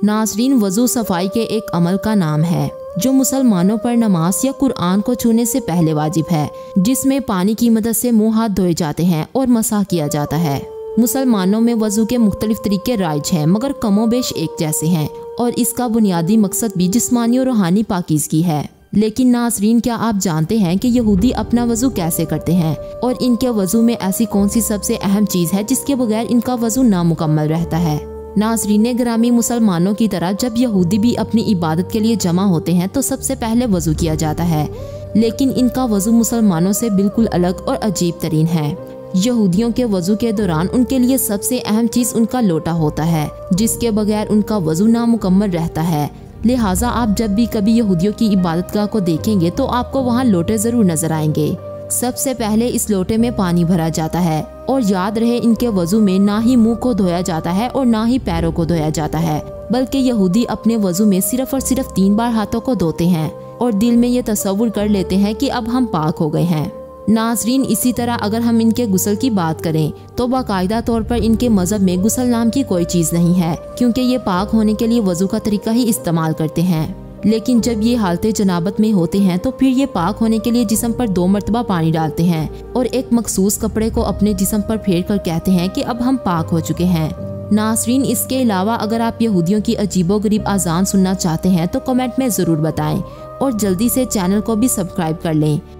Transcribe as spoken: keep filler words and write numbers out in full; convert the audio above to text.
नाज़रीन, वज़ू सफाई के एक अमल का नाम है जो मुसलमानों पर नमाज या कुरान को छूने से पहले वाजिब है, जिसमें पानी की मदद से मुंह हाथ धोए जाते हैं और मसाह किया जाता है। मुसलमानों में वज़ू के मुख्तलिफ तरीके राइज हैं, मगर कमोबेश एक जैसे हैं और इसका बुनियादी मकसद भी जिस्मानी और रूहानी पाकीज़गी है। लेकिन नाज़रीन, क्या आप जानते हैं कि यहूदी अपना वज़ू कैसे करते हैं और इनके वज़ू में ऐसी कौन सी सबसे अहम चीज़ है जिसके बगैर इनका वज़ू नामुकम्मल रहता है। नाज़रीन ग्रामी, मुसलमानों की तरह जब यहूदी भी अपनी इबादत के लिए जमा होते हैं तो सबसे पहले वज़ू किया जाता है, लेकिन इनका वज़ू मुसलमानों से बिल्कुल अलग और अजीब तरीन है। यहूदियों के वज़ू के दौरान उनके लिए सबसे अहम चीज़ उनका लोटा होता है, जिसके बगैर उनका वज़ू नामुकम्मल रहता है। लिहाजा आप जब भी कभी यहूदियों की इबादतगाह को देखेंगे तो आपको वहाँ लोटे ज़रूर नजर आएंगे। सबसे पहले इस लोटे में पानी भरा जाता है और याद रहे, इनके वज़ू में ना ही मुंह को धोया जाता है और ना ही पैरों को धोया जाता है, बल्कि यहूदी अपने वज़ू में सिर्फ और सिर्फ तीन बार हाथों को धोते हैं और दिल में ये तसव्वुर कर लेते हैं कि अब हम पाक हो गए हैं। नाज़रीन, इसी तरह अगर हम इनके गुस्ल की बात करें तो बाकायदा तौर पर इनके मज़हब में गुस्ल नाम की कोई चीज़ नहीं है, क्योंकि ये पाक होने के लिए वज़ू का तरीका ही इस्तेमाल करते हैं। लेकिन जब ये हालते जनाबत में होते हैं तो फिर ये पाक होने के लिए जिस्म पर दो मरतबा पानी डालते हैं और एक मखसूस कपड़े को अपने जिस्म पर फेर कर कहते हैं कि अब हम पाक हो चुके हैं। नाज़रीन, इसके अलावा अगर आप यहूदियों की अजीबोगरीब आज़ान सुनना चाहते हैं तो कमेंट में ज़रूर बताएं और जल्दी से चैनल को भी सब्सक्राइब कर लें।